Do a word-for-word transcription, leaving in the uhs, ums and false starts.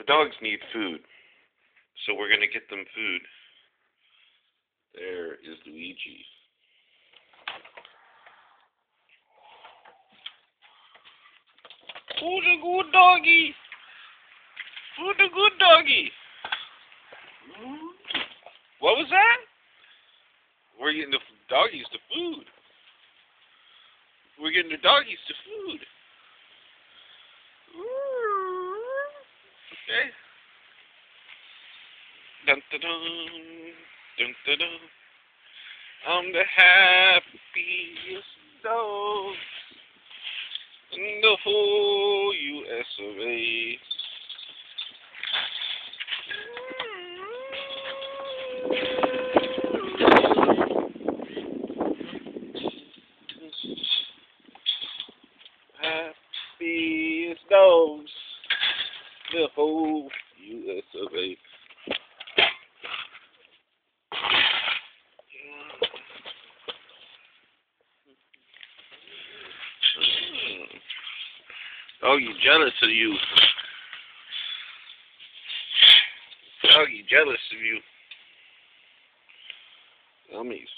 dogs need food, so we're gonna get them food. There is Luigi. Who's a good doggy? Who's a good doggy? What was that? We're getting the doggies to food. We're getting the doggies to food. Okay. Dun dun dun dun dun dun. I'm the happiest dog in the whole U S of A. Happiest dogs, the whole U S of A. Doggy jealous of you. Doggy jealous of you. Dummies.